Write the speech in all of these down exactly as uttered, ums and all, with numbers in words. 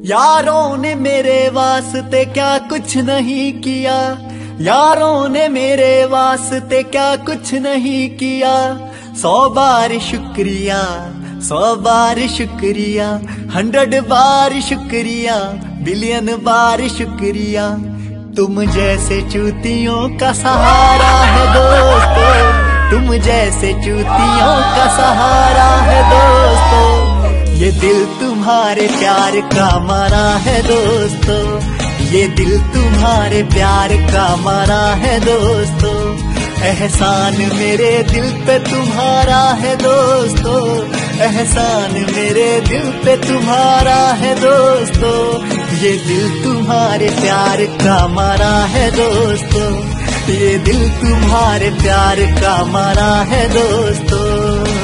यारों ने मेरे वास्ते क्या कुछ नहीं किया, यारों ने मेरे वास्ते क्या कुछ नहीं किया। सौ बार शुक्रिया, सौ बार शुक्रिया, हंड्रेड बार शुक्रिया, बिलियन बार शुक्रिया। तुम जैसे चूतियों का सहारा है दोस्तों, तुम जैसे चूतियों का सहारा है दोस्तों। ये दिल तुम्हारे प्यार का मारा है दोस्तों, ये दिल तुम्हारे प्यार का मारा है दोस्तों। एहसान मेरे दिल पे तुम्हारा है दोस्तों, एहसान मेरे दिल पे तुम्हारा है दोस्तों। ये दिल तुम्हारे प्यार का मारा है दोस्तों, ये दिल तुम्हारे प्यार का मारा है दोस्तों।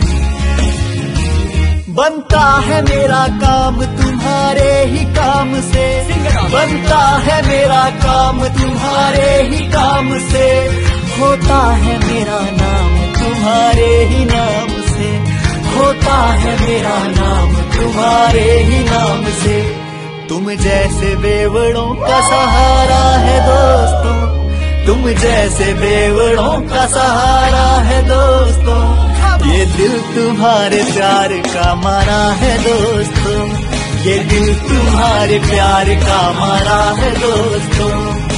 बनता है मेरा काम तुम्हारे ही काम से, बनता है मेरा काम तुम्हारे ही काम से। होता है मेरा नाम तुम्हारे ही नाम से, होता है मेरा नाम तुम्हारे ही नाम से। तुम जैसे बेवड़ों का सहारा है दोस्तों, तुम जैसे बेवड़ों का सहारा है दोस्तों। ये दिल तुम्हारे प्यार का मारा है दोस्तों, ये दिल तुम्हारे प्यार का मारा है दोस्तों।